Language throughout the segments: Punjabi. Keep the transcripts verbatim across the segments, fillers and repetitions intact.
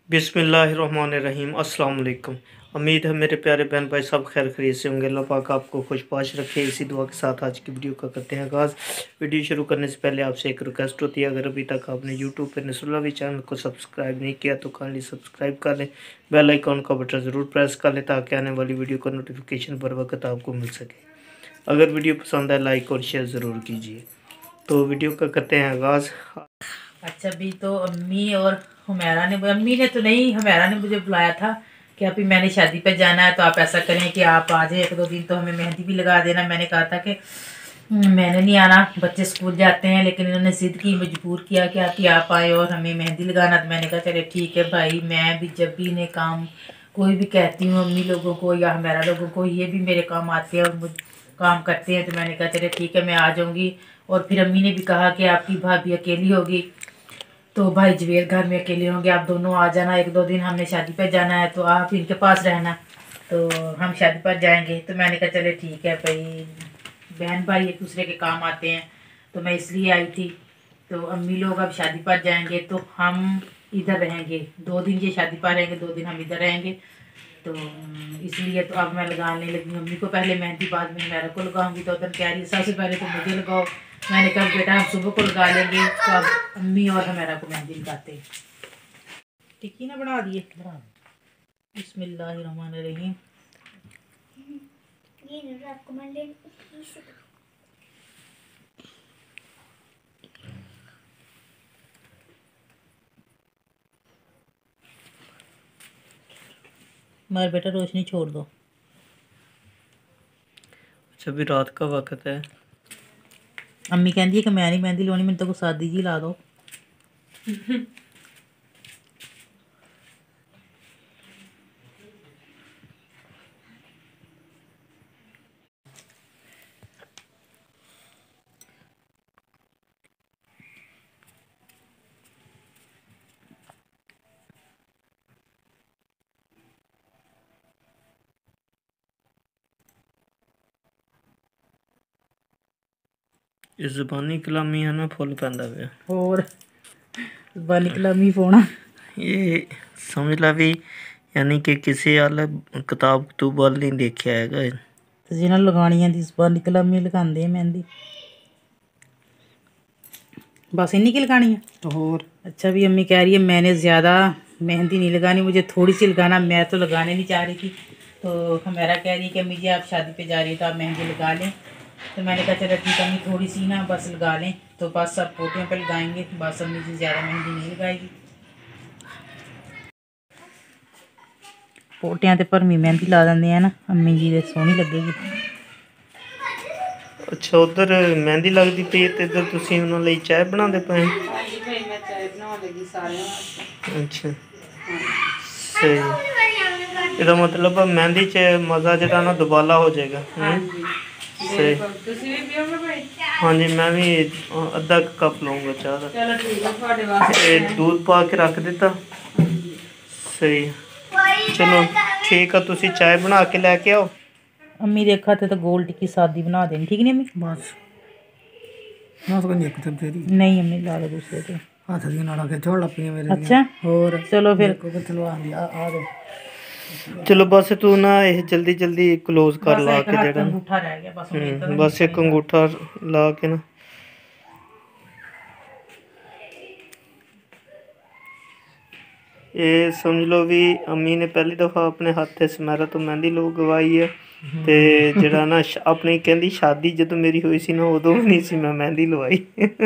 बिस्मिल्लाहिर्रहमानिर्रहीम। अस्सलाम वालेकुम। उम्मीद है मेरे प्यारे बहन भाई सब खैर खैरियत से होंगे। अल्लाह पाक आपको खुशबाश रखे। इसी दुआ के साथ आज की वीडियो का करते हैं आगाज़। वीडियो शुरू करने से पहले आपसे एक रिक्वेस्ट होती है, अगर अभी तक आपने यूट्यूब पर नसरुल्लाह चैनल को सब्सक्राइब नहीं किया तो काइंडली सब्सक्राइब कर लें, बेल आइकॉन का बटन ज़रूर प्रेस कर लें ताकि आने वाली वीडियो का नोटिफिकेशन बर वक्त आपको मिल सके। अगर वीडियो पसंद है लाइक और शेयर ज़रूर कीजिए। तो वीडियो का करते हैं आगाज़। अच्छा, भी तो अम्मी और हुमैरा ने अम्मी ने तो नहीं, हुमैरा ने मुझे बुलाया था कि अभी मैंने शादी पे जाना है तो आप ऐसा करें कि आप आ जाए एक दो दिन, तो हमें मेहंदी भी लगा देना। मैंने कहा था कि मैंने नहीं आना, बच्चे स्कूल जाते हैं, लेकिन इन्होंने ज़िद की, मजबूर किया कि आप ही आप आए और हमें मेहंदी लगाना। तो मैंने कहा चले ठीक है भाई, मैं भी जब भी इन्हें काम कोई भी कहती हूँ अम्मी लोगों को या हमारा लोगों को, ये भी मेरे काम आते हैं और मुझ काम करते हैं। तो मैंने कहा चले ठीक है मैं आ जाऊँगी। और फिर अम्मी ने भी कहा कि आपकी भाभी अकेली होगी तो भाई जवेर घर में अकेले होंगे, आप दोनों आ जाना एक दो दिन, हमने शादी पर जाना है तो आप इनके पास रहना, तो हम शादी पर जाएंगे। तो मैंने कहा चले ठीक है भाई, बहन भाई एक दूसरे के काम आते हैं, तो मैं इसलिए आई थी। तो अम्मी लोग अब शादी पर जाएंगे तो हम इधर रहेंगे, दो दिन ये शादी पर रहेंगे, दो दिन हम इधर रहेंगे। तो इसलिए तो अब मैं लगाने लगी अम्मी को पहले मेहंदी, बाद में मेरे को लगाऊंगी। तो उधर कह रही सबसे पहले तो मुझे लगाओ। मैंने कहा बेटा हम सुबह को लगा लेंगे, तो अब अम्मी और हमारा को मेहंदी लगाते हैं। टिक्की ना बना दिए, बना बिस्मिल्लाहिर्रहमानिर्रहीम। मार बेटा रोशनी छोड़ दो। अच्छा, अभी रात का वक्त है। अम्मी कहती है कि मैं नहीं मेहंदी लानी, मैंने तो को सादी जी ला दो। ये ज़ुबानी कलामी है ना, फुल पैंदा पे और ज़ुबानी कलामी फोना ये समझ ला भी, यानी कि किसी वाला किताब कतूब वाल नहीं देखा हैगा। तो जिन्हें लगानियां दी ज़ुबानी कलामी लगाते हैं मेहंदी, बस इन्हीं की लगानी है तो और। अच्छा, भी अम्मी कह रही है मैंने ज़्यादा मेहंदी नहीं लगानी, मुझे थोड़ी सी लगाना, मैं तो लगाने नहीं चाह रही थी। तो हमारा कह रही है कि अम्मी जी आप शादी पे जा रही है तो आप मेहंदी लगा लें। तो मैंने कहा चलो ठीक है अम्मी थोड़ी सी ना बस लगा लें, तो बस सब पोटियों पर लगाएंगे, बस अम्मी जी ज़्यादा मेहंदी नहीं लगाएगी। पोटियां ते भरमी मेहंदी ला देंगे है ना अम्मी जी, सोहनी लगेगी। अच्छा, उधर मेहंदी लगती पई है ते इधर तुसीं उन्हां लई चाय बनाते पे? अच्छा सही, ਇਹਦਾ मतलब मेहंदी च मज़ा ਜਿਹੜਾ ना दुबाला हो जाएगा। सही, हाँ जी मैं भी अद्धा कप लूँगा चाह का। दूध पा के रख दिता। सही, चलो ठीक है, तुसी चाय बना के लैके आओ। अम्मी देखा थे तो गोल टिक्की सादी बना देनी, ठीक नहीं अम्मी? बस नहीं अम्मी ला लो दूसरे पे हाथ दी नाड़ा के छोड़ लपी मेरे। अच्छा और चलो फिर चलो आ आ दो। चलो बस तू ना ये जल्दी जल्दी क्लोज कर ला के जेड़ा अंगूठा रह गया बस, बस एक अंगूठा ला के ना। ये समझ लो भी अम्मी ने पहली दफ़ा अपने हाथ समैरा तो मेहंदी लगवाई है। ते जेड़ा ना अपनी कहंदी शादी जदों मेरी हुई सी ना उदों नहीं सी मैं मेहंदी लवाई।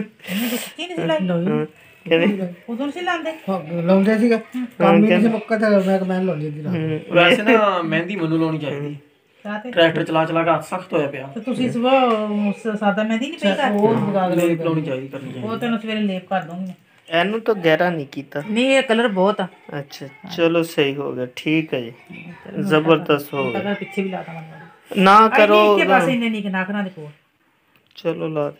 वैसे ना मेहंदी ਮੈਨੂੰ ਲਾਉਣੀ ਚਾਹੀਦੀ, ट्रैक्टर चला चला के हाथ सख्त होया पिया। तो ਤੁਸੀਂ ਸਵੇਰ ਸਾਦਾ ਮਹਿੰਦੀ ਨਹੀਂ ਪਈ ਕਰ ਉਹ ਲਗਾ ਕੇ ਲਾਉਣੀ ਚਾਹੀਦੀ, ਕਰਨੀ ਚਾਹੀਦੀ। ਉਹ ਤੈਨੂੰ ਸਵੇਰੇ ਲੇਪ ਕਰ ਦੂੰਗੀ। एनू तो गहरा नहीं कीता। नहीं ये कलर बहुत है। अच्छा चलो सही हो गया, ठीक है जी, जबरदस्त हो गया। पीछे भी लाता ना करो के पास इन्ने नहीं नाखना देखो। चलो ला।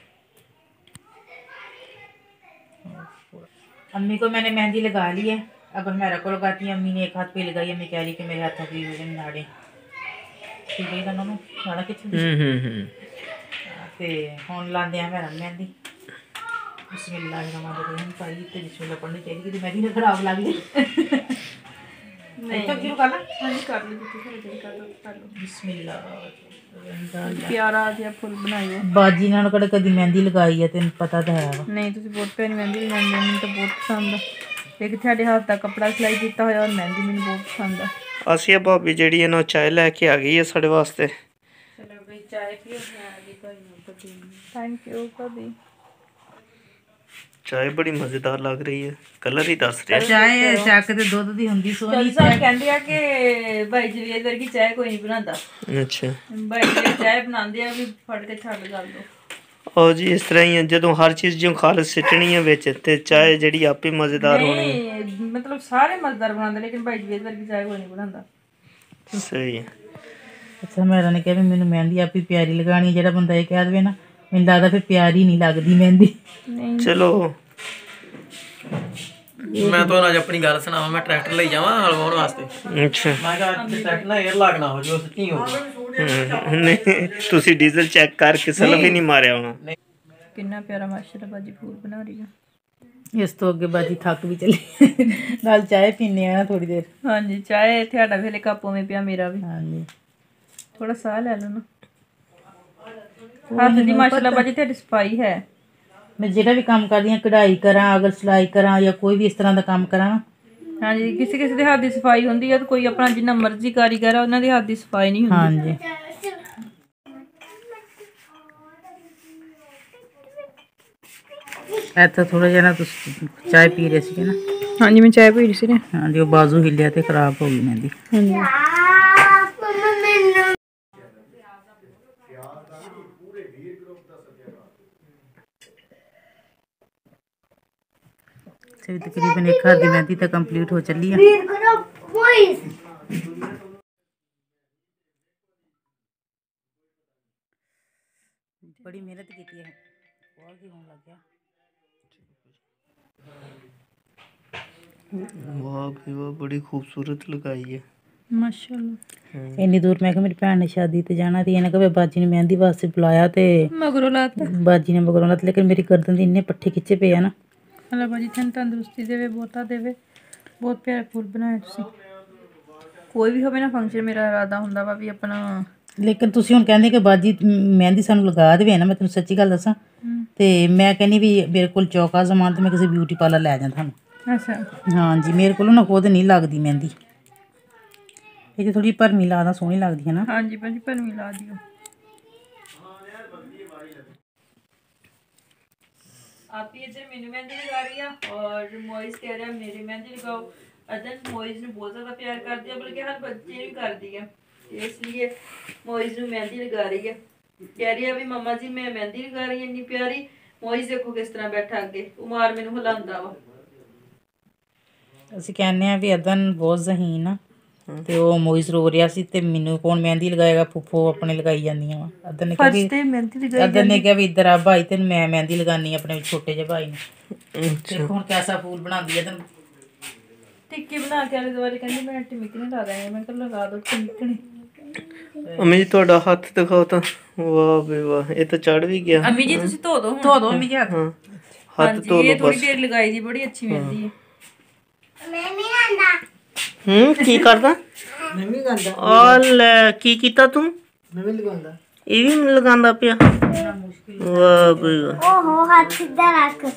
अम्मी को मैंने मेहंदी लगा ली है, अब मेरा को लगाती है। अम्मी ने एक हाथ पे लगाई, अम्मी कह रही कि मेरे हाथों की वजह नाड़े ठीक है ना नाड़ा किच। हम्म हम्म हम्म ते हुन लांदे हैं मेरा मेहंदी। बिस्मिल्लाहिर्रहमानिर्रहीम भाई ते बिस्मिल्लाह पढ़नी चाहिए कि मेहंदी ना खराब लग जाए। नहीं तो शुरू करना। हाँ जी कर लो जितनी सारी दिन कर लो कर लो। बिस्मिल्लाह प्यारा जिहा फुल बनाइयो। बाजी नाल कड़े कदी मेहंदी लगाई है तेन पता तो है वा। नहीं तुसी बहुत प्यारी मेहंदी लगांदे हो, मैनूं तो बहुत पसंद है। एक ਤੁਹਾਡੇ ਹੱਥ ਦਾ ਕੱਪੜਾ ਸਿਲਾਈ ਕੀਤਾ ਹੋਇਆ ਔਰ ਮਹਿੰਦੀ ਮੈਨੂੰ ਬਹੁਤ ਪਸੰਦ ਹੈ। ਅਸੀਂ ਭਾਬੀ ਜਿਹੜੀ ਹੈ ਨਾ ਚਾਹ ਲੈ ਕੇ ਆ ਗਈ ਹੈ ਸਾਡੇ ਵਾਸਤੇ। ਚਲੋ ਬਈ ਚਾय ਪੀਓ, ਮੈਂ ਆ ਗਈ ਭਾਈ ਨੂੰ ਪਤੀ। ਥੈਂਕ ਯੂ ਭਾਬੀ। ਚਾਹ ਬੜੀ ਮਜ਼ੇਦਾਰ ਲੱਗ ਰਹੀ ਹੈ, ਕਲਰ ਹੀ ਦੱਸ ਰਿਹਾ। ਚਾਹ ਚੱਕ ਤੇ ਦੁੱਧ ਦੀ ਹੁੰਦੀ ਸੋਹਣੀ। ਸਾਰੇ ਕਹਿੰਦੇ ਆ ਕਿ ਭਾਈ ਜਵੇਦ ਵਰਗੀ ਚਾਹ ਕੋਈ ਨਹੀਂ ਬਣਾਉਂਦਾ। ਅੱਛਾ ਭਾਈ ਜਵੇਦ ਚਾਹ ਬਣਾਉਂਦੇ ਆ ਵੀ ਫੜ ਕੇ ਛੱਡ ਗੱਲ ਦੋ। ਉਹ ਜੀ ਇਸ ਤਰ੍ਹਾਂ ਹੀ ਹੈ, ਜਦੋਂ ਹਰ ਚੀਜ਼ ਜਿਉਂ ਖਾਲਸ ਸਿੱਟਣੀ ਹੈ ਵਿੱਚ ਤੇ ਚਾਹ ਜਿਹੜੀ ਆਪੇ ਮਜ਼ੇਦਾਰ ਹੋਣੀ ਹੈ। ਨਹੀਂ ਮਤਲਬ ਸਾਰੇ ਮਜ਼ੇਦਾਰ ਬਣਾਉਂਦੇ ਲੇਕਿਨ ਭਾਈ ਜਵੇਦ ਵਰਗੀ ਚਾਹ ਕੋਈ ਨਹੀਂ ਬਣਾਉਂਦਾ। ਸਹੀ ਹੈ। ਅੱਛਾ ਮੇਰਾ ਨੇ ਕਿਹਾ ਵੀ ਮੈਨੂੰ ਮਹਿੰਦੀ ਆਪੀ ਪਿਆਰੀ ਲਗਾਣੀ, ਜਿਹੜਾ ਬੰਦਾ ਇਹ ਕਹਿ ਦੇਵੇ ਨਾ ਮੈਨੂੰ ਲੱਗਦਾ ਫਿਰ ਪਿਆਰੀ ਨਹੀਂ ਲੱਗਦੀ ਮਹਿੰਦੀ। ਨਹੀਂ ਚਲੋ ਮੈਂ ਤਾਂ ਅੱਜ ਆਪਣੀ ਗੱਲ ਸੁਣਾਵਾਂ। ਮੈਂ ਟਰੈਕਟਰ ਲਈ ਜਾਵਾਂ ਹਲ ਵਾਹੁਣ ਵਾਸਤੇ। ਅੱਛਾ ਮੈਂ ਕਿਹਾ ਅੱਜ ਟਰੈਕਟਰ ਨਾਲ 에ਅਰ ਲਾਗ ਨਾ ਹੋ ਜੋ ਸੱਚੀ ਹੋ। ਹਮ, ਨਹੀਂ ਤੁਸੀਂ ਡੀਜ਼ਲ ਚੈੱਕ ਕਰਕੇ ਸਲਫ ਹੀ ਨਹੀਂ ਮਾਰਿਆ ਹੋਣਾ। ਕਿੰਨਾ ਪਿਆਰਾ ਮਾਸ਼ਾਅੱਲਾ ਬਾਜੀ ਫੂਲ ਬਣਾ ਰਹੀ ਆ। ਇਸ ਤੋਂ ਅੱਗੇ ਬਾਜੀ ਥੱਕ ਵੀ ਚਲੀ ਨਾਲ ਚਾਹ ਪੀਨੇ ਆ ਥੋੜੀ ਦੇਰ। ਹਾਂਜੀ ਚਾਹ ਤੁਹਾਡਾ ਵੇਲੇ ਕੱਪ ਉਵੇਂ ਪਿਆ ਮੇਰਾ ਵੀ। ਹਾਂਜੀ ਥੋੜਾ ਸਾਹ ਲੈ ਲਓ ਨਾ। ਹੱਥ ਦੀ ਮਾਸ਼ਾਅੱਲਾ ਬਾਜੀ ਤੁਹਾਡੀ ਸਫਾਈ ਹੈ। ਮੈਂ ਜਿਹੜਾ ਵੀ ਕੰਮ ਕਰਦੀ ਹਾਂ ਕਢਾਈ ਕਰਾਂ ਅਗਰ ਸਿਲਾਈ ਕਰਾਂ ਜਾਂ ਕੋਈ ਵੀ ਇਸ ਤਰ੍ਹਾਂ ਦਾ ਕੰਮ ਕਰਾਂ ਨਾ। ਹਾਂਜੀ ਕਿਸੇ ਕਿਸੇ ਦੇ ਹੱਥ ਦੀ ਸਫਾਈ ਹੁੰਦੀ ਹੈ ਤੇ ਕੋਈ ਆਪਣਾ ਜਿੰਨਾ ਮਰਜ਼ੀ ਕਾਰੀਗਰ ਆ ਉਹਨਾਂ ਦੇ ਹੱਥ ਦੀ ਸਫਾਈ ਨਹੀਂ ਹੁੰਦੀ। ਹਾਂਜੀ ਇੱਥੇ ਥੋੜਾ ਜਿਹਾ ਨਾ ਤੁਸੀਂ ਚਾਹ ਪੀ ਰਹੇ ਸੀਗੇ ਨਾ। ਹਾਂਜੀ ਮੈਂ ਚਾਹ ਪੀ ਰਹੀ ਸੀ ਨਾ। ਹਾਂਜੀ ਉਹ ਬਾਜ਼ੂ ਹਿੱਲਿਆ ਤੇ ਖਰਾਬ ਹੋ ਗਈ ਮਹਿੰਦੀ। ਹਾਂਜੀ ਤੇ ਤਕਰੀਬਨ ਇੱਕ ਹੱਥ ਦੀ ਮਹਿੰਦੀ ਤਾਂ ਕੰਪਲੀਟ ਹੋ ਚੱਲੀ ਆ। ਬੜੀ ਮਿਹਨਤ ਕੀਤੀ ਹੈ, ਬਹੁਤ ਹੀ ਹੋਣ ਲੱਗ ਗਿਆ। ਵਾਹ ਵੀ ਵਾਹ ਬੜੀ ਖੂਬਸੂਰਤ ਲਗਾਈ ਹੈ ਮਾਸ਼ਾਅੱਲਾ। ਇੰਨੀ ਦੂਰ ਮੈਂ ਕਿਹਾ ਮੇਰੀ ਭੈਣ ਨੇ ਸ਼ਾਦੀ ਤੇ ਜਾਣਾ ਤੇ ਇਹਨੇ ਕਿਹਾ ਬਾਜੀ ਨੇ ਮਹਿੰਦੀ ਵਾਸਤੇ ਬੁਲਾਇਆ ਤੇ ਮਗਰੋਂ ਲਾਤਾ ਬਾਜੀ ਨੇ ਮਗਰੋਂ ਲਾਤਾ। ਲੇਕਿਨ ਮੇਰੀ ਗਰਦਨ ਦੇ ਇੰਨੇ ਪੱਠੇ ਖਿੱਚੇ ਪਏ ਆ ਨਾ। ਅੱਲਾ ਬਾਜੀ ਤੁਹਾਨੂੰ ਤੰਦਰੁਸਤੀ ਦੇਵੇ, ਬਹੁਤਾ ਦੇਵੇ। ਬਹੁਤ ਪਿਆਰੇ ਫੁੱਲ ਬਣਾਏ ਤੁਸੀਂ। ਕੋਈ ਵੀ ਹੋਵੇ ਨਾ ਫੰਕਸ਼ਨ ਮੇਰਾ ਇਰਾਦਾ ਹੁੰਦਾ ਵਾ ਵੀ ਆਪਣਾ। ਲੇਕਿਨ ਤੁਸੀਂ ਹੁਣ ਕਹਿੰਦੇ ਕਿ ਬਾਜੀ ਮਹਿੰਦੀ ਸਾਨੂੰ ਲਗਾ ਦੇਵੇ ਨਾ। ਮੈਂ ਤੁਹਾਨੂੰ ਸੱਚੀ ਗੱਲ ਦੱਸਾਂ ਤੇ ਮੈਂ ਕਹਿੰਦੀ ਵੀ ਮੇਰੇ ਕੋਲ ਚੌਕਾ ਸਮਾਨ ਤੇ ਮੈਂ ਕਿਸੇ ਬਿਊਟੀ ਪਾਰਲਰ ਲੈ ਜਾਂ ਤੁਹਾਨੂੰ। ਅੱਛਾ ਹਾਂਜੀ ਮੇਰੇ ਕੋਲੋਂ ਨਾ ਖੁਦ ਨਹੀਂ ਲੱਗਦੀ ਮਹਿੰਦੀ। ਇਹ ਥੋੜੀ ਭਰਵੀਂ ਲਾਦਾ ਸੋਹਣੀ ਲੱਗਦੀ ਹੈ ਨਾ। ਹਾਂਜੀ ਭਾਜੀ ਭਰਵੀਂ ਲਾ ਦਿਓ। आप ही इधर मेनू मेहंदी लगा रही है और मोइज कह रहा है मेरी मेहंदी लगाओ। अदन मोइज ने बहुत ज़्यादा प्यार कर दिया बल्कि हर बच्चे ने कर दिया, इसलिए मोइज ने मेहंदी लगा रही है। कह रही है भी मम्मा जी मैं मेहंदी लगा रही है इतनी प्यारी। मोइज देखो किस तरह बैठा अगे उमार मैनू हिलांदा वा। ਅਸੀਂ ਕਹਿੰਦੇ ਆ ਵੀ ਅਦਨ ਬਹੁਤ ਜ਼ਹੀਨ ਆ ਤੇ ਉਹ ਮੋਇਜ਼ ਰੋ ਰਿਹਾ ਸੀ ਤੇ ਮੈਨੂੰ ਕੌਣ ਮਹਿੰਦੀ ਲਗਾਏਗਾ, ਫੁੱਫੋ ਆਪਣੇ ਲਗਾਈ ਜਾਂਦੀਆਂ ਵਾ। ਅਦਨ ਨੇ ਕਿਹਾ ਵੀ ਅਦਨ ਨੇ ਕਿਹਾ ਵੀ ਇੱਧਰ ਆ ਭਾਈ ਤੈਨੂੰ ਮੈਂ ਮਹਿੰਦੀ ਲਗਾਨੀ ਆਪਣੇ ਛੋਟੇ ਜਿਹੇ ਭਾਈ ਨੂੰ। ਦੇਖੋ ਹੁਣ ਕੈਸਾ ਫੂਲ ਬਣਾਉਂਦੀ ਅਦਨ। ਟਿੱਕੀ ਬਣਾ ਕੇ ਆਲੇ ਦੁਆਲੇ ਕਹਿੰਦੀ ਮੈਂ ਟਿਮਕਣੀ ਲਾ ਦਾਂਗੀ। ਮੈਂ ਕਿਹਾ ਲਗਾ ਦੋ ਟਿਮਕਣੀ। ਅਮੀ ਜੀ ਤੁਹਾਡਾ ਹੱਥ ਦਿਖਾਓ ਤਾਂ। ਵਾਹ ਬੇ ਵਾਹ ਇਹ ਤਾਂ ਚੜ ਵੀ ਗਿਆ। ਅਮੀ ਜੀ ਤੁਸੀਂ ਧੋ ਦੋ ਧੋ ਦੋ ਅਮੀ ਜੀ ਹੱਥ। ਹਾਂ ਹੱਥ ਧੋ ਇਹ ਲਓ ਥੋੜੀ ਦੇਰ ਲਗਾਈ ਦੀ ਬੜੀ ਅੱਛੀ ਮਿਲਦੀ ਹੈ। ਹੂੰ ਕੀ ਕਰਦਾ? ਮੈਂ ਵੀ ਲਗਾਉਂਦਾ। ਆ ਲੈ ਕੀ ਕੀਤਾ ਤੂੰ? ਮੈਂ ਵੀ ਲਗਾਉਂਦਾ। ਇਹ ਵੀ ਲਗਾਉਂਦਾ ਪਿਆ। ਵਾਹ ਬਈ ਵਾਹ। ਓਹੋ ਹੱਥ ਇੱਧਰ ਰੱਖ।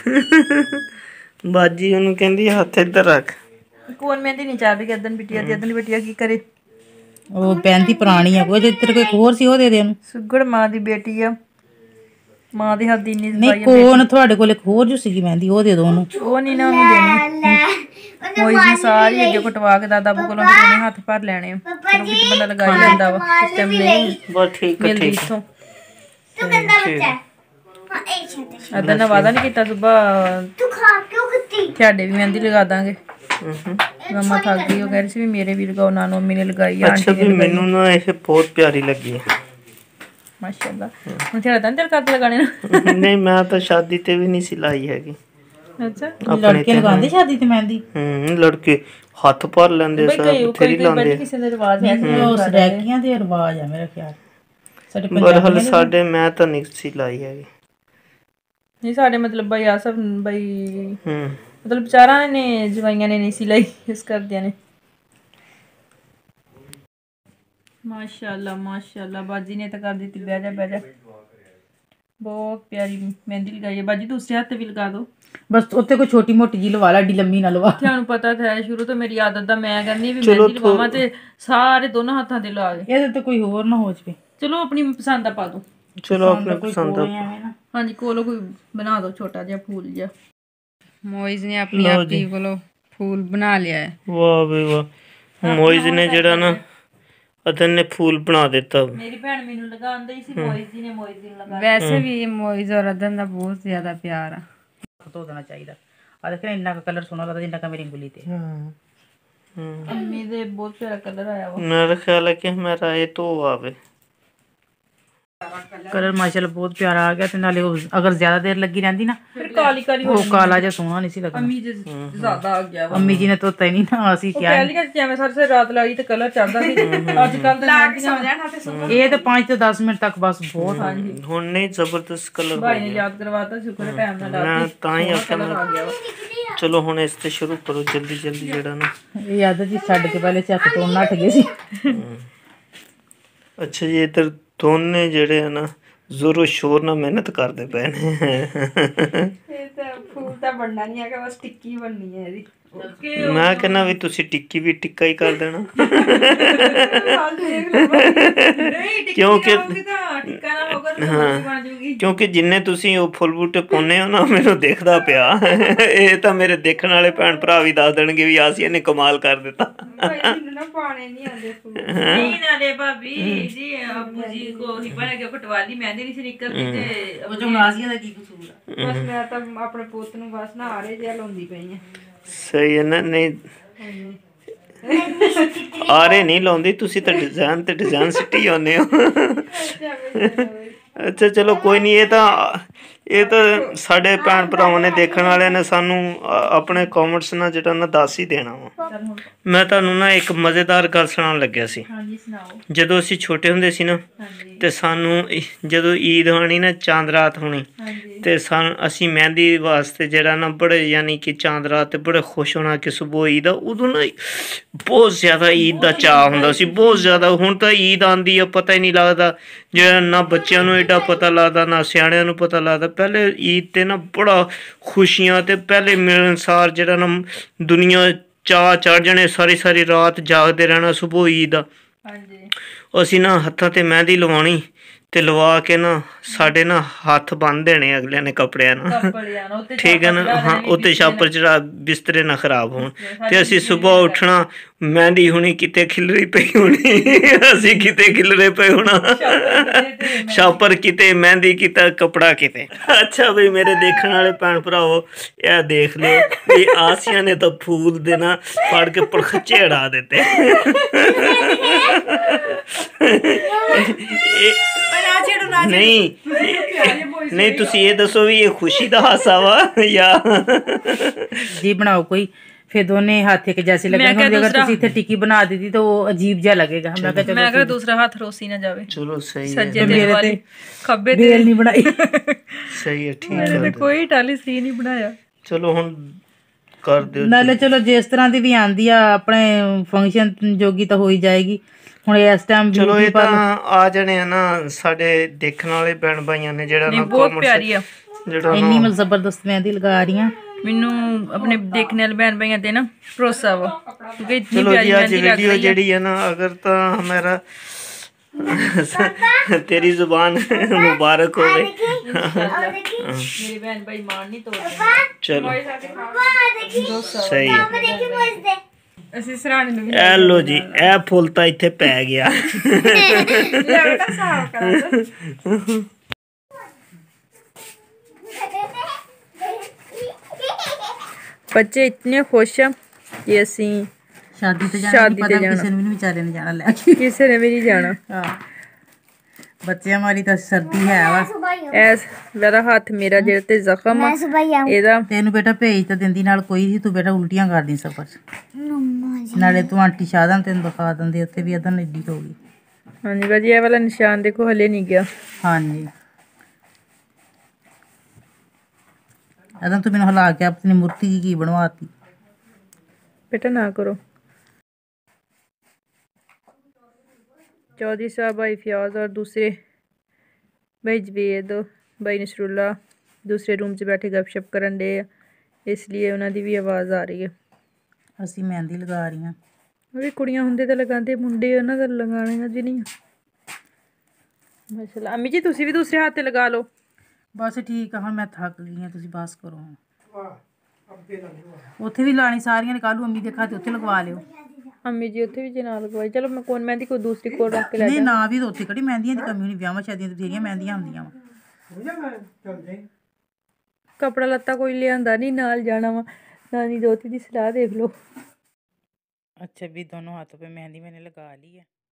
ਬਾਜੀ ਉਹਨੂੰ ਕਹਿੰਦੀ ਹੱਥ ਇੱਧਰ ਰੱਖ। ਕੌਣ ਮਹਿੰਦੀ ਨਹੀਂ ਚਾਹ ਰਹੀ ਅਦਨ ਬਿਟਿਆ ਦੀ। ਅਦਨ ਬਿਟਿਆ ਕੀ ਕਰੇ? ਉਹ ਪੈਂਦੀ ਪੁਰਾਣੀ ਆ ਕੋਈ ਜੇ ਤੇਰੇ ਕੋਈ ਹੋਰ ਸੀ ਉਹ ਦੇ ਦੇ ਉਹਨੂੰ। ਸੁਗੜ ਮਾਂ ਦੀ ਬੇਟੀ ਆ। ਮਾਂ ਦੇ ਹੱਥ ਦੀ ਇੰਨੀ ਨਹੀਂ ਕੋਣ ਤੁਹਾਡੇ ਕੋਲ ਇੱਕ ਹੋਰ ਜੋ ਸੀਗੀ ਮਹਿੰਦੀ ਉਹ ਦੇ ਦੋ ਉਹਨੂੰ। ਉਹ ਨਹੀਂ ਨਾ ਉਹਨੂੰ ਦੇਣੀ। ਮੋਇਜ਼ ਨੇ ਸਾਰੀ ਅੱਗੇ ਕਟਵਾ ਕੇ ਦਾਦਾ ਬੂ ਕੋਲੋਂ ਫਿਰ ਉਹਨੇ ਹੱਥ ਭਰ ਲੈਣੇ ਆ। ਫਿਰ ਉਹ ਕਿਤੇ ਬੰਦਾ ਲਗਾਈ ਜਾਂਦਾ ਵਾ ਇਸ ਟਾਈਮ ਨਹੀਂ ਬਸ ਠੀਕ ਹੈ ਮਿਲਦੀ ਠੀਕ ਇੱਥੋਂ। ਤੂੰ ਕਹਿੰਦਾ ਬੱਚਾ ਹਾਂ ਇਹ ਛੱਡ। ਅਦਨ ਨੇ ਵਾਦਾ ਨਹੀਂ ਕੀਤਾ ਸੁਬਾ ਤੂੰ ਖਾ ਕਿਉਂ ਖੱਤੀ? ਤੁਹਾਡੇ ਵੀ ਮਹਿੰਦੀ ਲਗਾ ਦਾਂਗੇ। ਮੰਮਾ ਥੱਕ ਗਈ ਉਹ ਕਹਿ ਰਹੀ ਸੀ ਵੀ ਮੇਰੇ ਵੀ ਲਗਾਓ। ਨਾਨੂ ਮੰਮੀ ਨੇ ਲਗਾਈ ਆ ਅੱਛਾ ਵੀ ਮੈਨੂੰ ਨਾ ਇਹ ਬਹੁਤ ਪਿਆਰੀ ਲੱਗੀ ਹੈ ਮਾਸ਼ਾਅੱਲਾ। ਹੁਣ ਤੇਰਾ ਤਾਂ ਦਿਲ ਕਰਦਾ ਲਗਾਣੇ ਨਾ। ਨਹੀਂ ਮੈਂ ਤਾਂ ਸ਼ਾਦੀ ਤੇ ਵੀ ਨਹੀਂ ਸੀ ਲਾਈ ਹੈਗੀ। ਅੱਛਾ ਲੜਕੇ ਲਗਾਉਂਦੇ ਸ਼ਾਦੀ ਤੇ ਮਹਿੰਦੀ। ਹੂੰ ਲੜਕੇ ਹੱਥ ਭਰ ਲੈਂਦੇ ਸਭ ਬਥੇਰੀ ਲਾਉਂਦੇ। ਕਿਸੇ ਦੇ ਰਿਵਾਜ ਹੈ ਉਹ ਸਰੈਕੀਆਂ ਦੇ ਰਿਵਾਜ ਆ ਮੇਰਾ ਖਿਆਲ ਸਾਡੇ ਬਰਹਲ ਸਾਡੇ ਮੈਂ ਤਾਂ ਨਹੀਂ ਸੀ ਲਾਈ ਹੈਗੀ। ਨਹੀਂ ਸਾਡੇ ਮਤਲਬ ਬਈ ਆ ਸਭ ਬਈ ਹੂੰ ਮਤਲਬ ਵਿਚਾਰਾਂ ਨੇ ਜਵਾਈਆਂ ਨੇ ਨਹੀਂ ਸੀ ਲਈ ਇਸ ਕਰਦਿਆਂ ਨੇ। ਮਾਸ਼ਾਅੱਲਾ ਮਾਸ਼ਾਅੱਲਾ ਬਾਜੀ ਨੇ ਤਾਂ ਕਰ ਦਿੱਤੀ। ਬਹਿ ਜਾ ਬਹਿ ਜਾ। ਬਹੁਤ ਪਿਆਰੀ ਮਹਿੰਦੀ ਲਗਾਈ ਹੈ ਬਾਜੀ। ਦੂਸਰੇ ਹੱਥ ਵੀ ਲਗਾ ਦੋ ਬਸ ਉੱਤੇ ਕੋਈ ਛੋਟੀ ਮੋਟੀ ਜੀ ਲਵਾ ਲਾ, ਏਡੀ ਲੰਮੀ ਨਾ ਲਵਾ। ਤੁਹਾਨੂੰ ਪਤਾ ਤਾਂ ਹੈ ਸ਼ੁਰੂ ਤੋਂ ਮੇਰੀ ਆਦਤ ਦਾ, ਮੈਂ ਕਹਿੰਦੀ ਵੀ ਮਹਿੰਦੀ ਲਵਾਵਾਂ ਤੇ ਸਾਰੇ ਦੋਨੋਂ ਹੱਥਾਂ ਤੇ ਲਵਾ ਦੇ। ਇਹਦੇ ਤੇ ਕੋਈ ਹੋਰ ਨਾ ਹੋ ਜਵੇ। ਚਲੋ ਆਪਣੀ ਪਸੰਦ ਦਾ ਪਾ ਦੋ। ਚਲੋ ਆਪਣੇ ਪਸੰਦ ਦਾ। ਹਾਂਜੀ ਕੋਲੋਂ ਕੋਈ ਬਣਾ ਦਿਓ ਛੋਟਾ ਜਿਹਾ ਫੂਲ ਜਿਹਾ। ਮੋਇਜ਼ ਨੇ ਆਪਣੀ ਆਪੀ ਕੋਲੋਂ ਫੂਲ ਬਣਾ ਲਿਆ ਹੈ। ਵਾਹ ਵੇ ਵਾਹ। ਮੋਇਜ਼ ਨੇ ਜਿਹੜਾ ਨਾ ਅਦਨ ਨੇ ਫੂਲ ਬਣਾ ਦਿੱਤਾ। ਮੇਰੀ ਭੈਣ ਮੈਨੂੰ ਲਗਾਉਂਦੀ ਸੀ, ਮੋਇਜ਼ ਜੀ ਨੇ ਮੋਇਜ਼ ਜੀ ਲਗਾ। ਵੈਸੇ ਵੀ ਮੋਇਜ਼ ਔਰ ਅਦਨ ਦਾ ਬਹੁਤ ਜ਼ਿਆਦਾ ਪਿਆਰ ਆ। ਧੋ ਦੇਣਾ ਚਾਹੀਦਾ। ਆ ਦੇਖ ਇੰਨਾ ਕੁ ਕਲਰ ਸੋਹਣਾ ਲੱਗਦਾ ਜਿੰਨਾ ਕੁ ਮੇਰੀ ਉਂਗਲੀ ਤੇ। ਅੰਮੀ ਦੇ ਬਹੁਤ ਪਿਆਰਾ ਕਲਰ ਆਇਆ ਵਾ। ਮੇਰਾ ਖਿਆਲ ਹੈ ਕਿ ਮੇਰਾ ਇਹ ਤੋਂ ਆਵੇ ਕਲਰ ਮਾਸ਼ਾਅੱਲਾ ਬਹੁਤ ਪਿਆਰਾ ਆ ਗਿਆ ਤੇ ਨਾਲੇ ਉਹ ਅਗਰ ਜ਼ਿਆਦਾ ਦੇਰ ਲੱਗੀ ਰਹਿੰਦੀ ਨਾ ਫਿਰ ਕਾਲੀ ਕਾਲੀ ਉਹ ਕਾਲਾ ਜਿਹਾ ਸੋਹਣਾ ਨਹੀਂ ਸੀ ਲੱਗਦਾ। ਅੰਮੀ ਜੀ ਜ਼ਿਆਦਾ ਆ ਗਿਆ ਵਾ। ਅੰਮੀ ਜੀ ਨੇ ਧੋਤਾ ਹੀ ਨਹੀਂ ਨਾ। ਅਸੀਂ ਕਿਹਾ ਪਹਿਲੀ ਗੱਲ ਜਿਵੇਂ ਸਾਰੀ ਸਾਰੀ ਰਾਤ ਲਾਈ ਤੇ ਕਲਰ ਚੜਦਾ ਸੀ। ਅੱਜ ਕੱਲ ਤਾਂ ਇਹ ਤਾਂ ਪੰਜ ਤੋਂ ਦਸ ਮਿੰਟ ਤੱਕ ਬਸ ਬਹੁਤ ਆ। ਹੁਣ ਨਹੀਂ ਜ਼ਬਰਦਸਤ ਕਲਰ ਭਾਈ ਨੇ ਯਾਦ ਕਰਵਾਤਾ ਸ਼ੁਕਰ ਟਾਈਮ ਨਾਲ ਮੈਂ ਲਾਤੀ ਤਾਂ ਹੀ ਆਖਿਆ ਆ ਗਿਆ ਵਾ। ਚਲੋ ਹੁਣ ਇਸ ਤੇ ਸ਼ੁਰੂ ਕਰੋ ਜਲਦੀ ਜਲਦੀ ਜਿਹੜਾ ਨਾ। ਇਹ ਆਦਤ ਜੀ ਛੱਡ ਕੇ ਪਹਿਲੇ ਚੱਕ ਤੋਂ ਨੱਠ ਗਏ ਸੀ। ਅੱਛਾ ਜੀ ਇੱਧਰ ਦੋਨੇ ਜਿਹੜੇ ਆ ਨਾ ਜ਼ੋਰੋ ਸ਼ੋਰ ਨਾਲ ਮਿਹਨਤ ਕਰਦੇ ਪਏ ਨੇ। ਇਹ ਤਾਂ ਫੂਲ ਤਾਂ ਬਣਨਾ ਨਹੀਂ ਹੈਗਾ, ਬਸ ਟਿੱਕੀ ਬਣਨੀ ਹੈ ਇਹਦੀ। ਮੈਂ ਕਹਿੰਦਾ ਵੀ ਤੁਸੀਂ ਟਿੱਕੀ ਵੀ ਟਿੱਕਾ ਹੀ ਕਰ ਦੇਣਾ। ਕਿਉਂਕਿ ਟਿੱਕਾ ਨਾ ਹੋਗਾ ਤਾਂ ਬਣ ਜੂਗੀ। ਕਿਉਂਕਿ ਜਿੰਨੇ ਤੁਸੀਂ ਉਹ ਫੁੱਲ ਬੂਟੇ ਪਾਉਂਦੇ ਹੋ ਨਾ ਮੈਨੂੰ ਦੇਖਦਾ ਪਿਆ। ਇਹ ਤਾਂ ਮੇਰੇ ਦੇਖਣ ਵਾਲੇ ਭੈਣ ਭਰਾ ਵੀ ਦੱਸ ਦੇਣਗੇ ਵੀ ਆਸੀਆ ਨੇ ਕਮਾਲ ਕਰ ਦਿੱਤਾ। ਮੈਨੂੰ ਨਾ ਪਾਣੇ ਨਹੀਂ ਆਉਂਦੇ ਫੂਲ। ਨਹੀਂ ਨਾਲੇ ਭਾਬੀ ਜੀ ਆਪੂ ਜੀ ਕੋ ਹੀ ਬਣਾ ਕੇ ਕਟਵਾਲੀ ਮਹਿੰਦੀ ਨਹੀਂ ਸੀ ਨਿਕਲਦੀ ਤੇ ਉਹ ਜੋ ਨਾਜ਼ੀਆ ਦਾ ਕੀ ਕਸੂਰ ਆ। ਬਸ ਮੈਂ ਤਾਂ ਆਪਣੇ ਪੁੱਤ ਨੂੰ ਬਸ ਨਾ ਆਰੇ ਜਿਹਾ ਲਾਉਂਦੀ ਪਈ ਆ। ਸਹੀ ਹੈ ਨਾ। ਨਹੀਂ ਆਰੇ ਨਹੀਂ ਲਾਉਂਦੀ ਤੁਸੀਂ ਤਾਂ ਡਿਜ਼ਾਈਨ ਤੇ ਡਿਜ਼ਾਈਨ ਸਿੱਟੀ ਜਾਂਦੇ ਹੋ। ਅੱਛਾ ਚਲੋ ਕੋਈ ਨਹੀਂ। ਇਹ ਤਾਂ ਇਹ ਤਾਂ ਸਾਡੇ ਭੈਣ ਭਰਾਵਾਂ ਨੇ ਦੇਖਣ ਵਾਲਿਆਂ ਨੇ ਸਾਨੂੰ ਆਪਣੇ ਕਮੈਂਟਸ ਨਾਲ ਜਿਹੜਾ ਨਾ ਦੱਸ ਹੀ ਦੇਣਾ ਵਾ। ਮੈਂ ਤੁਹਾਨੂੰ ਨਾ ਇੱਕ ਮਜ਼ੇਦਾਰ ਗੱਲ ਸੁਣਾਉਣ ਲੱਗਿਆ ਸੀ। ਹਾਂਜੀ ਸੁਣਾਓ। ਜਦੋਂ ਅਸੀਂ ਛੋਟੇ ਹੁੰਦੇ ਸੀ ਨਾ ਹਾਂਜੀ ਤੇ ਸਾਨੂੰ ਜਦੋਂ ਈਦ ਹੋਣੀ ਨਾ ਚਾਂਦ ਰਾਤ ਹੋਣੀ ਹਾਂਜੀ ਤੇ ਸਾਨੂੰ ਅਸੀਂ ਮਹਿੰਦੀ ਵਾਸਤੇ ਜਿਹੜਾ ਨਾ ਬੜੇ ਯਾਨੀ ਕਿ ਚਾਂਦ ਰਾਤ ਤੇ ਬੜੇ ਖੁਸ਼ ਹੋਣਾ ਕਿ ਸੁਬਹ ਈਦ ਆ। ਉਦੋਂ ਨਾ ਬਹੁਤ ਜ਼ਿਆਦਾ ਈਦ ਦਾ ਚਾਅ ਹੁੰਦਾ ਸੀ, ਬਹੁਤ ਜ਼ਿਆਦਾ। ਹੁਣ ਤਾਂ ਈਦ ਆਉਂਦੀ ਆ ਪਤਾ ਹੀ ਨਹੀਂ ਲੱਗਦਾ। ਜਿਹੜਾ ਨਾ ਬੱਚਿਆਂ ਨੂੰ ਐਡਾ ਪਤਾ ਲੱਗਦਾ ਨਾ ਸਿਆਣਿਆਂ ਨੂੰ ਪਤਾ ਲੱਗਦਾ। ਪਹਿਲੇ ਈਦ 'ਤੇ ਨਾ ਬੜਾ ਖੁਸ਼ੀਆਂ ਅਤੇ ਪਹਿਲੇ ਮਿਲਣਸਾਰ ਜਿਹੜਾ ਨਾ ਦੁਨੀਆ ਚਾਅ ਚੜ੍ਹ ਜਾਣੇ। ਸਾਰੀ ਸਾਰੀ ਰਾਤ ਜਾਗਦੇ ਰਹਿਣਾ ਸੁਬਹ ਈਦ ਦਾ। ਹਾਂਜੀ ਅਸੀਂ ਨਾ ਹੱਥਾਂ 'ਤੇ ਮਹਿੰਦੀ ਲਵਾਉਣੀ ਤੇ ਲਵਾ ਕੇ ਨਾ ਸਾਡੇ ਨਾ ਹੱਥ ਬੰਨ੍ਹ ਦੇਣੇ ਅਗਲਿਆਂ ਨੇ ਕੱਪੜਿਆਂ ਨਾਲ। ਕੱਪੜਿਆਂ ਨਾਲ ਉੱਤੇ ਠੀਕ ਹੈ ਨਾ। ਹਾਂ ਉੱਤੇ ਛਾਪਰ ਚੜਾ ਬਿਸਤਰੇ ਨਾ ਖਰਾਬ ਹੋਣ ਤੇ ਅਸੀਂ ਸੁਬਹ ਉੱਠਣਾ ਮਹਿੰਦੀ ਹੋਣੀ ਕਿਤੇ ਖਿਲਰੀ ਪਈ ਹੋਣੀ, ਅਸੀਂ ਕਿਤੇ ਖਿਲਰੇ ਪਏ ਹੋਣਾ। ਛਾਪਰ ਕਿਤੇ ਮਹਿੰਦੀ ਕਿਤੇ ਕੱਪੜਾ ਕਿਤੇ। ਅੱਛਾ ਬਈ ਮੇਰੇ ਦੇਖਣ ਵਾਲੇ ਭੈਣ ਭਰਾਵੋ ਇਹ ਦੇਖ ਲਿਓ ਵੀ ਆਸੀਆ ਨੇ ਤਾਂ ਫੂਲ ਦੇ ਨਾ ਫੜ ਕੇ ਪੜਖੱਚੇ ਉਡਾ ਦਿੱਤੇ। ਨਹੀਂ ਨਹੀਂ ਤੁਸੀਂ ਇਹ ਦੱਸੋ ਵੀ ਇਹ ਖੁਸ਼ੀ ਦਾ ਹਾਸਾ ਵਾ ਜਾਂ ਜੀ ਬਣਾਓ ਕੋਈ ਫਿਰ ਦੋਨੇ ਹੱਥ ਇੱਕ ਜੈਸੇ ਲੱਗਣਗੇ। ਹੁਣ ਅਗਰ ਤੁਸੀਂ ਇੱਥੇ ਟਿੱਕੀ ਬਣਾ ਦਿੱਤੀ ਤਾਂ ਉਹ ਅਜੀਬ ਜਿਹਾ ਲੱਗੇਗਾ। ਮੈਂ ਕਿਹਾ ਚਲੋ ਮੈਂ ਕਿਹਾ ਦੂਸਰਾ ਹੱਥ ਰੋਸੀ ਨਾ ਜਾਵੇ। ਚਲੋ ਸਹੀ ਹੈ। ਸੱਜੇ ਦੇ ਵਾਲੀ ਖੱਬੇ ਤੇ ਬੇਲ ਨਹੀਂ ਬਣਾਈ। ਸਹੀ ਹੈ ਠੀਕ ਮੇਰੇ ਤੇ ਹੈ। ਕੋਈ ਟਾਲੀ ਸੀ ਨਹੀਂ ਬਣਾਇਆ। ਚਲੋ ਹੁਣ ਕਰ ਦਿਓ। ਨਾਲੇ ਚਲੋ ਜਿਸ ਤਰ੍ਹਾਂ ਦੀ ਵੀ ਆਂਦੀ ਆ ਆਪਣੇ ਫੰਕਸ਼ਨ ਜੋਗੀ ਤਾਂ ਹੋਈ ਜਾਏਗੀ। ਹੁਣ ਇਸ ਟਾਈਮ ਚਲੋ ਇਹ ਤਾਂ ਆ ਜਾਣੇ ਆ ਨਾ ਸਾਡੇ ਦੇਖਣ ਵਾਲੇ ਭੈਣ ਭਾਈਆਂ ਨੇ ਜਿਹੜਾ ਨਾ ਬਹੁਤ ਪਿਆਰੀ ਆ। ਜਿਹੜਾ ਇੰਨੀ ਮੈਂ ਜ਼ਬਰਦਸਤ ਮਹਿੰਦੀ ਲਗਾ ਰਹੀ ਹਾਂ। ਮੈਨੂੰ ਆਪਣੇ ਦੇਖਣ ਵਾਲੇ ਭੈਣ ਭਾਈਆਂ ਤੇ ਨਾ ਭਰੋਸਾ ਵਾ ਕਿਉਂਕਿ ਇਤਨੀ ਚਲੋ ਪਿਆਰੀ ਜੀ ਅੱਜ ਮਹਿੰਦੀ ਲੱਗ ਵੀਡੀਓ ਰਹੀ ਹੈ। ਜਿਹੜੀ ਹੈ ਨਾ ਅਗਰ ਤਾਂ ਹਮਾਰਾ तेरी जुबान मुबारक हो गई। मेरे बहन भाई मान नहीं तोड़ते। चलो सही है। ਅਸੀਂ ਸਰਾਣੇ ਨੂੰ ਵੀ ਇਹ ਲੋ ਜੀ ਇਹ ਫੁੱਲ ਤਾਂ ਇੱਥੇ ਪੈ ਗਿਆ। ਲੱਗਦਾ ਸਾਫ ਕਰਾਂ। ਬੱਚੇ ਇਤਨੇ ਖੁਸ਼ ਆ ਕਿ ਅਸੀਂ ਸ਼ਾਦੀ ਤੇ ਜਾਣਾ ਸ਼ਾਦੀ ਪਤਾ ਤੇ ਜਾਣਾ। ਕਿਸੇ ਨੂੰ ਵੀ ਨਹੀਂ ਵਿਚਾਰੇ ਨੇ ਜਾਣਾ ਲੈ ਕੇ। ਕਿਸੇ ਨੇ ਵੀ ਨਹੀਂ ਜਾਣਾ। ਹਾਂ ਬੱਚਿਆਂ ਵਾਲੀ ਤਾਂ ਸਰਦੀ ਹੈ ਵਾ। ਐਸ ਮੇਰਾ ਹੱਥ ਮੇਰਾ ਜਿਹੜਾ ਤੇ ਜ਼ਖਮ ਆ ਇਹਦਾ ਤੈਨੂੰ ਬੇਟਾ ਭੇਜ ਤਾਂ ਦਿੰਦੀ ਨਾਲ ਕੋਈ ਸੀ। ਤੂੰ ਬੇਟਾ ਉਲਟੀਆਂ ਕਰਦੀ ਸਫਰ ਨਾਲੇ ਤੂੰ ਆਂਟੀ ਸ਼ਾਹਦਾਂ ਤੈਨੂੰ ਦਿਖਾ ਦਿੰਦੇ ਉੱਥੇ ਵੀ ਅਦਨ ਏਡੀ ਹੋ ਗਈ। ਹਾਂਜੀ ਬਾਜੀ ਇਹ ਵਾਲਾ ਨਿਸ਼ਾਨ ਦੇਖੋ ਹਲੇ ਨਹੀਂ ਗਿਆ। ਹਾਂਜੀ अदन तो मैंने हिला के अपनी मूर्ति की बनवाती। बेटा ना करो। चौधरी साहब, भाई फयाज और दूसरे भाई जवेद, भाई नसरुल्ला दूसरे रूम 'ਚ बैठे गपशप करन डे, इसलिए उन्हों की भी आवाज़ आ रही है। ਅਸੀਂ ਮਹਿੰਦੀ ਲਗਾ ਰਹੀਆਂ। ਵੀ ਕੁੜੀਆਂ ਹੁੰਦੇ ਤਾਂ ਲਗਾਉਂਦੇ, ਮੁੰਡੇ ਉਹਨਾਂ ਦਾ ਲਗਾਣੇ ਅੱਜ ਨਹੀਂ। ਮਾਸ਼ਾਅੱਲਾ। ਅੰਮੀ ਜੀ ਤੁਸੀਂ ਵੀ ਦੂਸਰੇ ਹੱਥ ਤੇ ਲਗਾ ਲਓ। ਬਸ ਠੀਕ ਆ, ਹੁਣ ਮੈਂ ਥੱਕ ਗਈ ਹਾਂ, ਤੁਸੀਂ ਬਸ ਕਰੋ। ਉੱਥੇ ਵੀ ਲਾਣੀ ਸਾਰੀਆਂ ਨਿਕਾਲੂ, ਅੰਮੀ ਦੇ ਖਾਤੇ ਉੱਥੇ ਲਗਵਾ ਲਿਓ। ਅੰਮੀ ਜੀ ਉੱਥੇ ਵੀ ਜੇ ਨਾ ਲਗਵਾਈ, ਚਲੋ ਮੈਂ ਕੋਨ ਮਹਿੰਦੀ ਕੋਈ ਦੂਸਰੀ ਕੋਲ ਰੱਖ ਕੇ ਲੈ ਨਹੀਂ ਨਾ ਵੀ ਉੱਥੇ ਕਿਹੜੀ ਮਹਿੰਦੀਆਂ ਦੀ ਕਮੀ ਹੋਣੀ, ਵਿਆਹਾਂ ਸ਼ਾਦੀਆਂ ਤੇ ਬਥੇਰੀਆਂ ਮਹਿੰਦੀਆਂ ਹੁੰਦੀਆਂ ਵਾ। ਕੱਪੜਾ ਲੱਤਾ ਕੋਈ ਲਿਆਂਦਾ ਨਹੀਂ, ਨਾਲ ਜਾਣਾ ਵਾ। नानी दोती की सलाह देख लो। अच्छा भी दोनों हाथों पे मेहंदी मैंने लगा ली है।